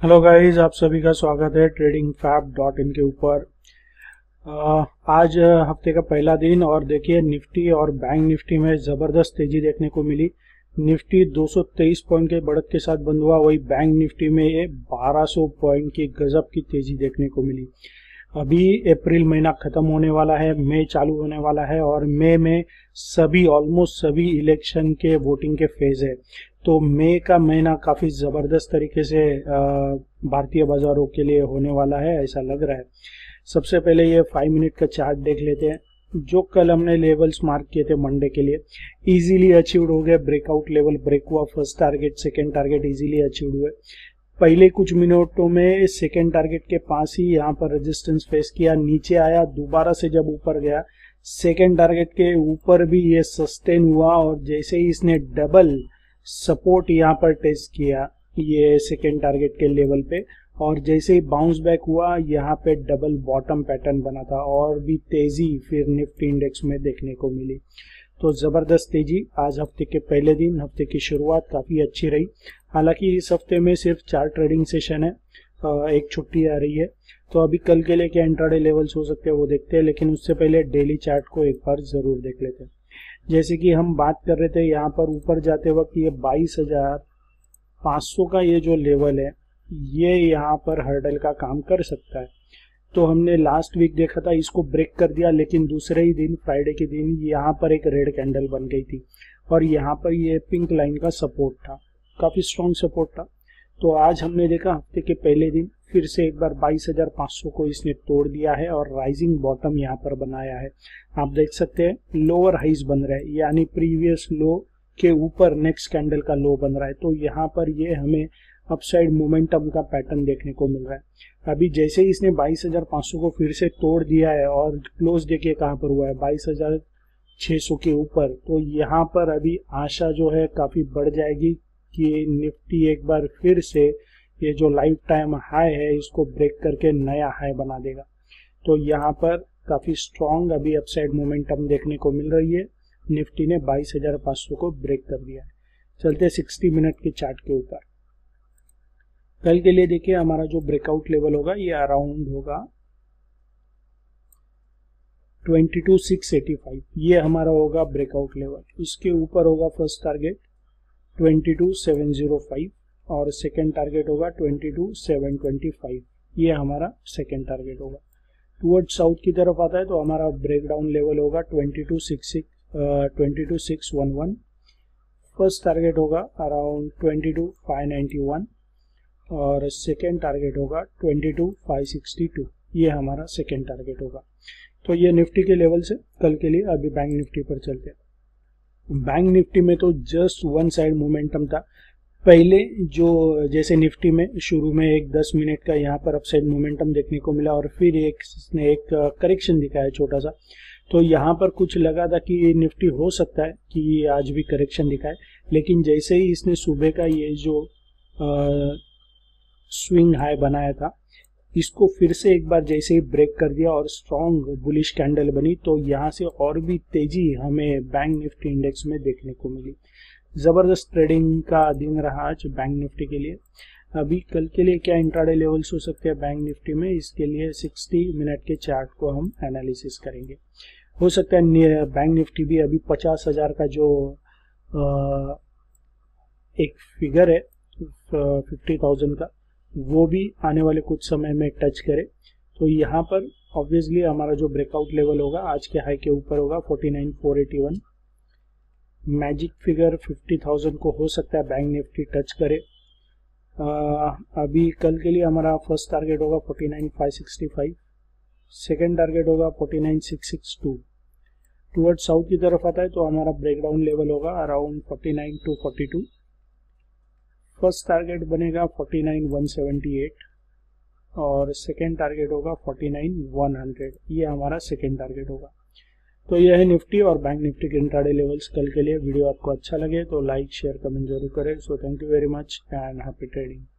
Hello guys, आप सभी का स्वागत है tradingfab.in के ऊपर। आज हफ्ते का पहला दिन और देखिए निफ्टी और बैंक निफ्टी में ज़बरदस्त तेजी देखने को मिली। निफ्टी 223 पॉइंट के बढ़त के साथ बंद हुआ, वही बैंक निफ्टी में ये 1200 पॉइंट की गजब की तेजी देखने को मिली। अभी अप्रैल महीना खत्म होने वाला है, मई चालू होने वाला है और मई में ऑलमोस्ट सभी इलेक्शन के वोटिंग के फेज है। तो मई का महीना काफी जबरदस्त तरीके से भारतीय बाजारों के लिए होने वाला है, ऐसा लग रहा है। सबसे पहले ये 5 मिनट का चार्ट देख लेते हैं। जो कल हमने लेवल्स मार्क किए थे मंडे के लिए, इजीली अचीव्ड हो गए। ब्रेकआउट लेवल ब्रेक हुआ, first target second target easily achieved हुए। पहले कुछ मिनटों में सेकेंड टारगेट के पास ही यहाँ पर रेजिस्टेंस फेस किया, नीचे आया, दोबारा से जब ऊपर गया सेकेंड टारगेट के ऊपर भी ये सस्टेन हुआ और जैसे ही इसने डबल सपोर्ट यहाँ पर टेस्ट किया ये सेकेंड टारगेट के लेवल पे, और जैसे ही बाउंस बैक हुआ यहाँ पे डबल बॉटम पैटर्न बना था और भी तेजी फिर निफ्टी इंडेक्स में देखने को मिली। तो जबरदस्त तेजी आज हफ्ते के पहले दिन, हफ्ते की शुरुआत काफी अच्छी रही। हालांकि इस हफ्ते में सिर्फ 4 ट्रेडिंग सेशन है, एक छुट्टी आ रही है। तो अभी कल के लिए क्या इंट्राडे लेवल्स हो सकते हैं वो देखते हैं, लेकिन उससे पहले डेली चार्ट को एक बार जरूर देख लेते हैं। जैसे कि हम बात कर रहे थे, यहाँ पर ऊपर जाते वक्त ये 22,500 का ये जो लेवल है ये यहाँ पर हर्डल का काम कर सकता है। तो हमने लास्ट वीक देखा था, इसको ब्रेक कर दिया, लेकिन दूसरे ही दिन फ्राइडे के दिन यहाँ पर एक रेड कैंडल बन गई थी और यहाँ पर ये पिंक लाइन का सपोर्ट था, काफी स्ट्रॉन्ग सपोर्ट था। तो आज हमने देखा हफ्ते के पहले दिन फिर से एक बार 22,500 को इसने तोड़ दिया है और राइजिंग बॉटम यहाँ पर बनाया है। आप देख सकते हैं लोअर हाइज बन रहा है, यानी प्रीवियस लो के ऊपर नेक्स्ट कैंडल का लो बन रहा है। तो यहाँ पर ये हमें अपसाइड मोमेंटम का पैटर्न देखने को मिल रहा है। अभी जैसे ही इसने 22,500 को फिर से तोड़ दिया है और क्लोज देखिए कहाँ पर हुआ है 22,600 के ऊपर, तो यहाँ पर अभी आशा जो है काफी बढ़ जाएगी कि निफ्टी एक बार फिर से ये जो लाइफ टाइम हाई है इसको ब्रेक करके नया हाई बना देगा। तो यहाँ पर काफी स्ट्रॉन्ग अभी अपसाइड मोमेंटम देखने को मिल रही है। निफ्टी ने 22,500 को ब्रेक कर दिया है। चलते 60 मिनट के चार्ट के ऊपर। कल के लिए देखिए हमारा जो ब्रेकआउट लेवल होगा ये अराउंड होगा 22,685, ये हमारा होगा ब्रेकआउट लेवल। इसके ऊपर होगा फर्स्ट टारगेट 22,705 और सेकेंड टारगेट होगा 22,725, ये हमारा सेकेंड टारगेट होगा। टुवर्ड साउथ की तरफ आता है तो हमारा ब्रेकडाउन लेवल होगा 22,611, फर्स्ट टारगेट होगा अराउंड 22,591 और सेकेंड टारगेट होगा 22,562, ये हमारा सेकेंड टारगेट होगा। तो ये निफ्टी के लेवल से कल के लिए। अभी बैंक निफ्टी पर चलते हैं। बैंक निफ्टी में तो जस्ट वन साइड मोमेंटम था। पहले जो जैसे निफ्टी में शुरू में एक 10 मिनट का यहाँ पर अपसाइड मोमेंटम देखने को मिला और फिर इसने एक करेक्शन दिखाया छोटा सा। तो यहाँ पर कुछ लगा था कि निफ्टी हो सकता है कि आज भी करेक्शन दिखाए, लेकिन जैसे ही इसने सुबह का ये जो स्विंग हाई बनाया था इसको फिर से एक बार जैसे ही ब्रेक कर दिया और स्ट्रॉन्ग बुलिश कैंडल बनी, तो यहाँ से और भी तेजी हमें बैंक निफ्टी इंडेक्स में देखने को मिली। जबरदस्त ट्रेडिंग का दिन रहा आज बैंक निफ्टी के लिए। अभी कल के लिए क्या इंट्राडे लेवल्स हो सकते हैं बैंक निफ्टी में, इसके लिए 60 मिनट के चार्ट को हम एनालिसिस करेंगे। हो सकता है बैंक निफ्टी भी अभी 50,000 का जो एक फिगर है 50,000 का, वो भी आने वाले कुछ समय में टच करे। तो यहाँ पर ऑब्वियसली हमारा जो ब्रेकआउट लेवल होगा आज के हाई के ऊपर होगा 49,481। मैजिक फिगर 50,000 को हो सकता है बैंक निफ्टी टच करे। अभी कल के लिए हमारा फर्स्ट टारगेट होगा 49,565, सेकेंड टारगेट होगा 49,662। टुवर्ड साउथ की तरफ आता है तो हमारा ब्रेकडाउन लेवल होगा अराउंड 49,242, फर्स्ट टारगेट बनेगा 49,178 और सेकेंड टारगेट होगा 49,100, ये हमारा सेकेंड टारगेट होगा। तो यह है निफ्टी और बैंक निफ्टी के इंट्राडे लेवल्स कल के लिए। वीडियो आपको अच्छा लगे तो लाइक शेयर कमेंट जरूर करें। So thank you very much and happy trading.